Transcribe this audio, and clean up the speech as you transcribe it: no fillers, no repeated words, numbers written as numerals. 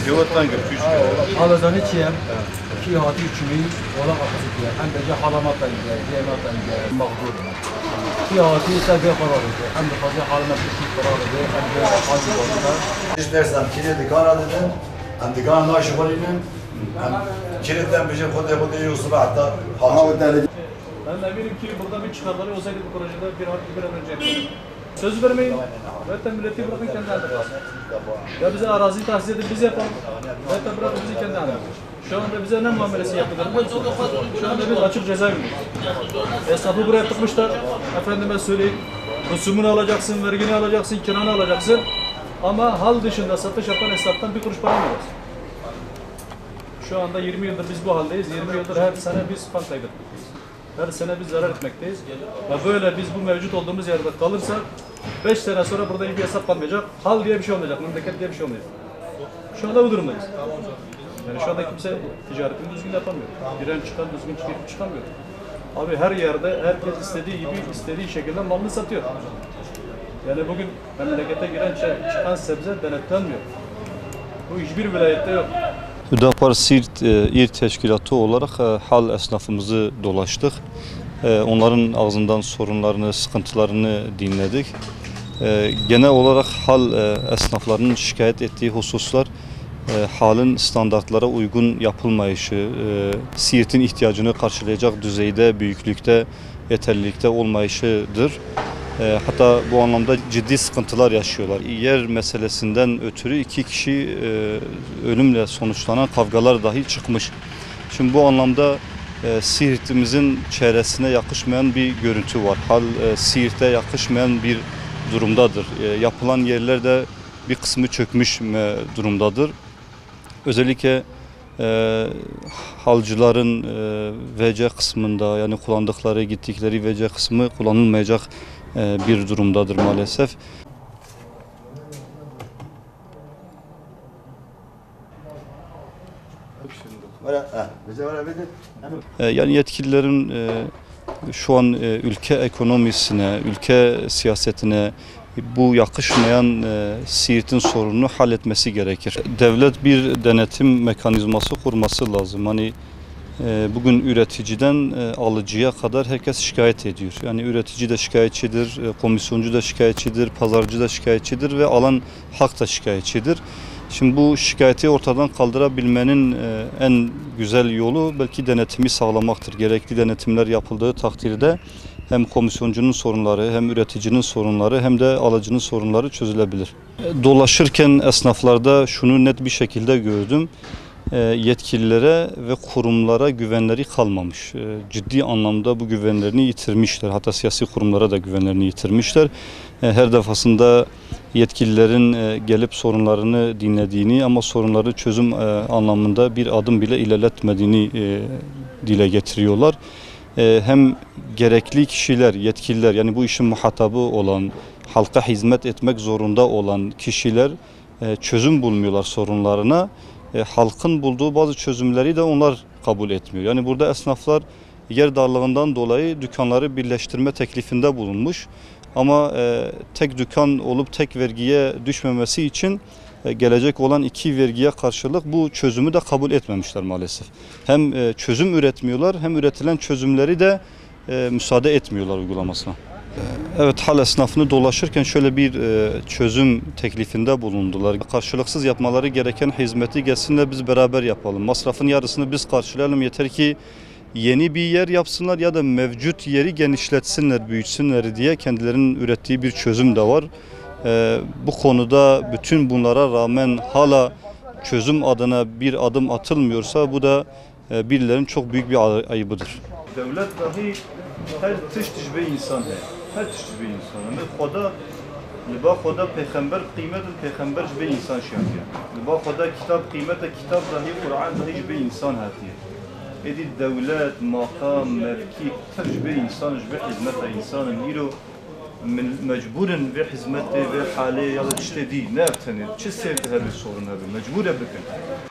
Cevaptan götürüş. Ağızdan içeyim. Ki hati üçümü ola kapısı diye. Hem de halamatla gidiyor, yematla gidiyor, mağdur. Ki hati ise bir karar ediyor. Hem de fazla halime bir şey karar ediyor. Hem de halime bakımda. İstersem kilit dikana dedim. Hem dikana naşı varayım. Hem kilitten bir şey koda yiyorsun hatta halde. Ben eminim ki burada bir çıkarları olsaydı bu projede bir an önce yapalım. Söz vermeyin. Zaten milleti bırakın kendi haline. Ya bize arazi tahsis edip biz yapalım. Zaten bırakın bizi kendi haline. Şu anda bize ne muamelesi yaptılar? Şu anda biz açık cezaevindeyiz. Esnafı buraya tıkmışlar. Efendime söyleyeyim. Rüsumunu alacaksın, vergini alacaksın, kiranı alacaksın. Ama hal dışında satış yapan esnaftan bir kuruş para almıyoruz. Şu anda 20 yıldır biz bu haldeyiz. 20 yıldır her sene biz fan kaybetmekteyiz. Her sene biz zarar etmekteyiz. Ve böyle biz bu mevcut olduğumuz yerde kalırsak 5 sene sonra burada bir hesap kalmayacak. Hal diye bir şey olmayacak, memleket diye bir şey olmayacak. Şu anda bu durumdayız. Yani şu anda kimse ticaretini düzgün yapamıyor. Giren çıkan düzgün çıkamıyor. Abi her yerde herkes istediği gibi, istediği şekilde malını satıyor. Yani bugün memlekete giren çıkan sebze denetlenmiyor. Bu hiçbir vilayette yok. Hüdapar Siirt İl Teşkilatı olarak hal esnafımızı dolaştık. Onların ağzından sorunlarını, sıkıntılarını dinledik. Genel olarak hal esnaflarının şikayet ettiği hususlar halin standartlara uygun yapılmayışı, Siirt'in ihtiyacını karşılayacak düzeyde, büyüklükte, yeterlilikte olmayışıdır. Hatta bu anlamda ciddi sıkıntılar yaşıyorlar. Yer meselesinden ötürü 2 kişi ölümle sonuçlanan kavgalar dahi çıkmış. Şimdi bu anlamda Siirt'imizin çevresine yakışmayan bir görüntü var. Hal Siirt'e yakışmayan bir durumdadır. Yapılan yerlerde bir kısmı çökmüş durumdadır. Özellikle halcıların VC kısmında, yani kullandıkları, gittikleri VC kısmı kullanılmayacak bir durumdadır maalesef. Yani yetkililerin şu an ülke ekonomisine, ülke siyasetine bu yakışmayan Siirt'in sorununu halletmesi gerekir. Devlet bir denetim mekanizması kurması lazım. Hani bugün üreticiden alıcıya kadar herkes şikayet ediyor. Yani üretici de şikayetçidir, komisyoncu da şikayetçidir, pazarcı da şikayetçidir ve alan halk da şikayetçidir. Şimdi bu şikayeti ortadan kaldırabilmenin en güzel yolu belki denetimi sağlamaktır. Gerekli denetimler yapıldığı takdirde hem komisyoncunun sorunları, hem üreticinin sorunları, hem de alıcının sorunları çözülebilir. Dolaşırken esnaflarda şunu net bir şekilde gördüm. Yetkililere ve kurumlara güvenleri kalmamış. Ciddi anlamda bu güvenlerini yitirmişler. Hatta siyasi kurumlara da güvenlerini yitirmişler. Her defasında yetkililerin gelip sorunlarını dinlediğini ama sorunları çözüm anlamında bir adım bile ilerletmediğini dile getiriyorlar. Hem gerekli kişiler, yetkililer, yani bu işin muhatabı olan, halka hizmet etmek zorunda olan kişiler çözüm bulmuyorlar sorunlarına. Halkın bulduğu bazı çözümleri de onlar kabul etmiyor. Yani burada esnaflar yer darlığından dolayı dükkanları birleştirme teklifinde bulunmuş. Ama tek dükkan olup tek vergiye düşmemesi için gelecek olan 2 vergiye karşılık bu çözümü de kabul etmemişler maalesef. Hem çözüm üretmiyorlar, hem üretilen çözümleri de müsaade etmiyorlar uygulamasına. Evet, hal esnafını dolaşırken şöyle bir çözüm teklifinde bulundular. Karşılıksız yapmaları gereken hizmeti gelsinler biz beraber yapalım. Masrafın yarısını biz karşılayalım, yeter ki yeni bir yer yapsınlar ya da mevcut yeri genişletsinler, büyütsünler diye kendilerinin ürettiği bir çözüm de var. Bu konuda bütün bunlara rağmen hala çözüm adına bir adım atılmıyorsa bu da birilerinin çok büyük bir ayıbıdır. Devlet dahi her tişt bir insan है, her tişt bir insan. Ama Xuda peygamber kıymet peygamber bir insan şahıya. Xuda kitap kıymet kitap dahi Kur'an dahi bir insan hatiye. Edi devlet, makam, mevki, her bir insan bir hizmet insanın ilo mecburen ve hizmete ve hale ya da işte değil. Ne yaptın? Çi sevdi her bir sorun abi. Mecbur yapın.